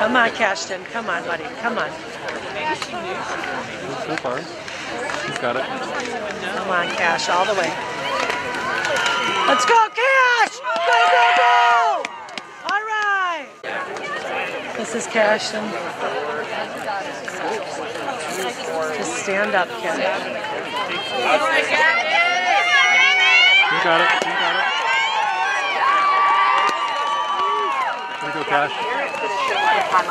Come on, Cashton. Come on, buddy. Come on. So far. He's got it. Come on, Cash. All the way. Let's go, Cash! Go, go, go! All right. This is Cashton. Just stand up, kid. You got it. You got it. There you go, Cash.